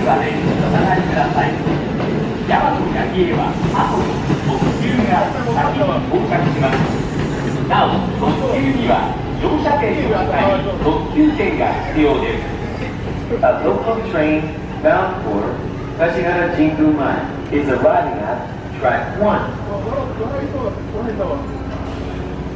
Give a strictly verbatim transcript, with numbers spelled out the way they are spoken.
場でお下がりください。大和西大寺は後に特急が先に到着します。なお特急には乗車券の他に特急券が必要です。 A local train bound for Kashigara Jingu Mine is arriving at track one.